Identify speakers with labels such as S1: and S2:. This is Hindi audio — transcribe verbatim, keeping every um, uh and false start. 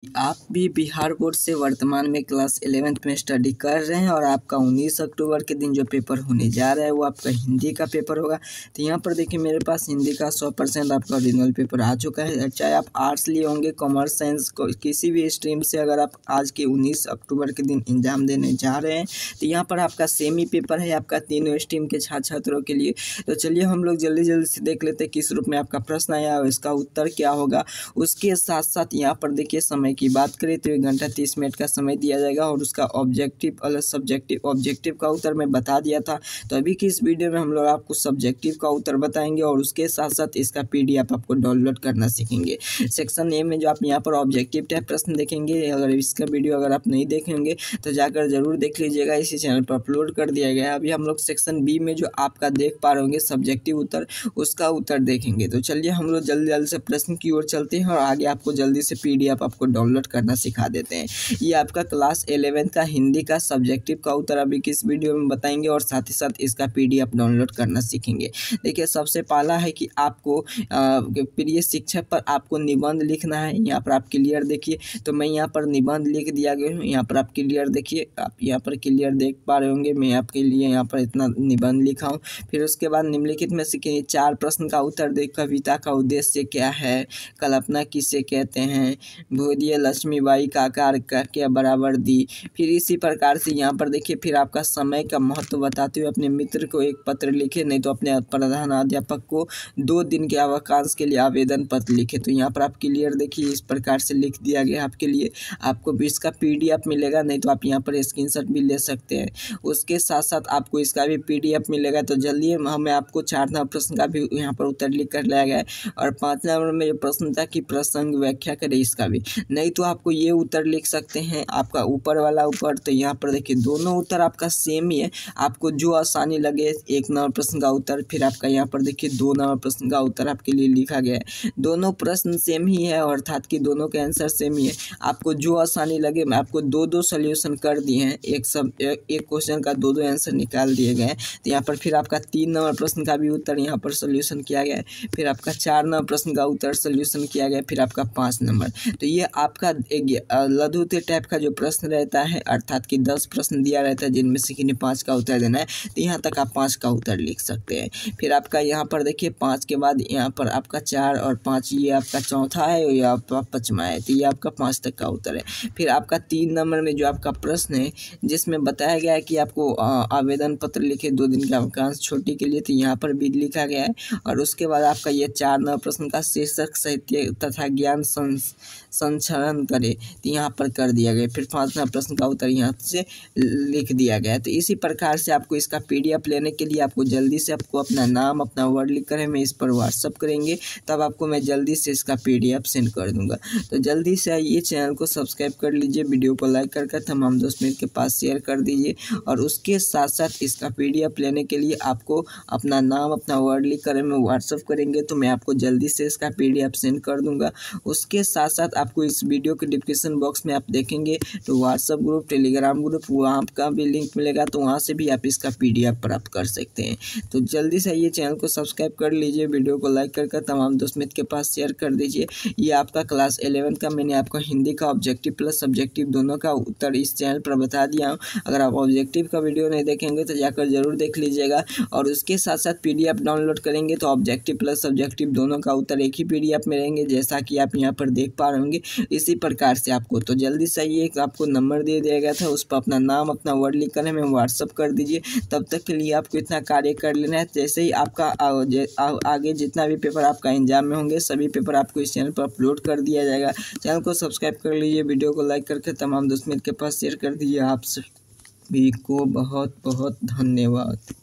S1: आप भी बिहार बोर्ड से वर्तमान में क्लास इलेवेंथ में स्टडी कर रहे हैं और आपका उन्नीस अक्टूबर के दिन जो पेपर होने जा रहा है वो आपका हिंदी का पेपर होगा। तो यहाँ पर देखिए मेरे पास हिंदी का सौ परसेंट आपका ओरिजिनल पेपर आ चुका है। चाहे आप आर्ट्स लिए होंगे, कॉमर्स, साइंस, किसी भी स्ट्रीम से अगर आप आज के उन्नीस अक्टूबर के दिन एग्जाम देने जा रहे हैं तो यहाँ पर आपका सेम ही पेपर है आपका तीनों स्ट्रीम के छात्र छात्रों के लिए। तो चलिए हम लोग जल्दी जल्दी से देख लेते हैं किस रूप में आपका प्रश्न आया और इसका उत्तर क्या होगा। उसके साथ साथ यहाँ पर देखिए समय की बात करें तो एक घंटा तीस मिनट का समय दिया जाएगा और उसका ऑब्जेक्टिव अलग सब्जेक्टिव ऑब्जेक्टिव का उत्तर मैं बता दिया था। तो अभी की इस वीडियो में हम लोग आपको सब्जेक्टिव का उत्तर बताएंगे और उसके साथ साथ इसका पीडीएफ आपको डाउनलोड करना सीखेंगे। सेक्शन ए में जो आप यहाँ पर ऑब्जेक्टिव टाइप प्रश्न देखेंगे, अगर इसका वीडियो अगर आप नहीं देखेंगे तो जाकर जरूर देख लीजिएगा, इसी चैनल पर अपलोड कर दिया गया है। अभी हम लोग सेक्शन बी में जो आपका देख पा रहे होंगे सब्जेक्टिव उत्तर, उसका उत्तर देखेंगे। तो चलिए हम लोग जल्दी जल्दी से प्रश्न की ओर चलते हैं और आगे आपको जल्दी से पीडीएफ आपको डाउनलोड करना सिखा देते हैं। ये आपका क्लास इलेवेंथ का हिंदी का सब्जेक्टिव का उत्तर अभी किस वीडियो में बताएंगे और साथ ही साथ इसका पीडीएफ डाउनलोड करना सीखेंगे। देखिए सबसे पहला है कि आपको प्रिय शिक्षक पर आपको निबंध लिखना है। यहाँ पर आप क्लियर देखिए, तो मैं यहाँ पर निबंध लिख दिया गया हूँ। यहाँ पर आप क्लियर देखिए, आप यहाँ पर क्लियर देख पा रहे होंगे। मैं आपके लिए यहाँ पर इतना निबंध लिखा हूँ। फिर उसके बाद निम्नलिखित में सीखेंगे चार प्रश्न का उत्तर दे। कविता का उद्देश्य क्या है? कल्पना किसे कहते हैं? भोदिया लक्ष्मीबाई का आकार क्या बराबर दी? फिर इसी प्रकार से यहाँ पर देखिए, फिर आपका समय का महत्व बताते हुए अपने मित्र को एक पत्र लिखे, नहीं तो अपने प्रधानाध्यापक को दो दिन के अवकाश के लिए आवेदन पत्र लिखे। तो यहाँ पर आप क्लियर देखिए, इस प्रकार से लिख दिया गया आपके लिए। आपको भी इसका पीडीएफ मिलेगा, नहीं तो आप यहाँ पर स्क्रीनशॉट भी ले सकते हैं। उसके साथ साथ आपको इसका भी पीडीएफ मिलेगा। तो जल्दी हमें आपको चार नंबर प्रश्न का भी यहाँ पर उत्तर लिख कर लाया गया है और पाँच नंबर में जो प्रश्न था कि प्रसंग व्याख्या करें, इसका भी। नहीं तो आपको ये उत्तर लिख सकते हैं आपका ऊपर वाला ऊपर। तो यहाँ पर देखिए दोनों उत्तर आपका सेम ही है, आपको जो आसानी लगे। एक नंबर प्रश्न का उत्तर, फिर आपका यहाँ पर देखिए दो नंबर प्रश्न का उत्तर आपके लिए लिखा गया है। दोनों प्रश्न सेम ही है और अर्थात कि दोनों के आंसर सेम ही है। आपको जो आसानी लगे, मैं आपको दो दो सोल्यूशन कर दिए हैं, एक सब एक क्वेश्चन का दो दो आंसर निकाल दिए गए हैं। तो यहाँ पर फिर आपका तीन नंबर प्रश्न का भी उत्तर यहाँ पर सोल्यूशन किया गया है। फिर आपका चार नंबर प्रश्न का उत्तर सोल्यूशन किया गया है। फिर आपका पाँच नंबर। तो ये आपका एक लघुत्तर टाइप का जो प्रश्न रहता है, अर्थात कि दस प्रश्न दिया रहता है जिनमें से किन्हीं पाँच का उत्तर देना है। तो यहाँ तक आप पाँच का उत्तर लिख सकते हैं। फिर आपका यहाँ पर देखिए पाँच के बाद यहाँ पर आपका चार और पाँच, ये आपका चौथा है और ये आपका पाँचवा है। तो ये आपका पाँच तक का उत्तर है। फिर आपका तीन नंबर में जो आपका प्रश्न है जिसमें बताया गया है कि आपको आवेदन पत्र लिखे दो दिन का अवकाश छुट्टी के लिए, तो यहाँ पर भी लिखा गया है। और उसके बाद आपका ये चार नंबर प्रश्न का शीर्षक साहित्य तथा ज्ञान संचरण करे, तो यहाँ पर कर दिया गया। फिर पाँच नंबर प्रश्न का उत्तर यहाँ से लिख दिया गया है। तो इसी प्रकार से आपको इसका पीडीएफ लेने के लिए आपको जल्दी से आपको अपना नाम अपना वर्ड लिख कर हमें इस पर व्हाट्सअप करेंगे, तब आपको मैं जल्दी से इसका पीडीएफ सेंड कर दूंगा। तो जल्दी से आइए, चैनल को सब्सक्राइब कर लीजिए, वीडियो को लाइक कर कर तमाम दोस्त मित्र के पास शेयर कर दीजिए। और उसके साथ साथ इसका पीडीएफ लेने के लिए आपको अपना नाम अपना वर्ड लिख कर हमें व्हाट्सअप करेंगे, तो मैं आपको जल्दी से इसका पीडीएफ सेंड कर दूंगा। उसके साथ साथ आपको इस वीडियो के डिस्क्रिप्शन बॉक्स में आप देखेंगे तो व्हाट्सअप ग्रुप, टेलीग्राम ग्रुप, वहाँ का भी लिंक मिलेगा, तो वहाँ से भी आप इसका पीडीएफ प्राप्त कर सकते हैं। तो जल्दी से ये चैनल को सब्सक्राइब कर लीजिए, वीडियो को लाइक कर कर तमाम दोस्त मित्र के पास शेयर कर दीजिए। ये आपका क्लास इलेवेंथ का मैंने आपको हिंदी का ऑब्जेक्टिव प्लस सब्जेक्टिव दोनों का उत्तर इस चैनल पर बता दिया हूँ। अगर आप ऑब्जेक्टिव का वीडियो नहीं देखेंगे तो जाकर जरूर देख लीजिएगा। और उसके साथ साथ पीडीएफ डाउनलोड करेंगे तो ऑब्जेक्टिव प्लस सब्जेक्टिव दोनों का उत्तर एक ही पीडीएफ में रहेंगे, जैसा कि आप यहाँ पर देख पा रहे होंगे। इसी प्रकार से आपको तो जल्दी से ये आपको नंबर दे दिया गया था, उस पर अपना नाम अपना वर्ड लिख कर हमें व्हाट्सअप कर दीजिए। तब तक के लिए आपको इतना कार्य कर लेना है। जैसे ही आपका आगे जितना भी पेपर आपका एग्जाम में होंगे सभी पेपर आपको इस चैनल पर अपलोड कर दिया जाएगा। चैनल को सब्सक्राइब कर लीजिए, वीडियो को लाइक करके तमाम दोस्त मित्र के पास शेयर कर दीजिए। आप सभी को बहुत बहुत धन्यवाद।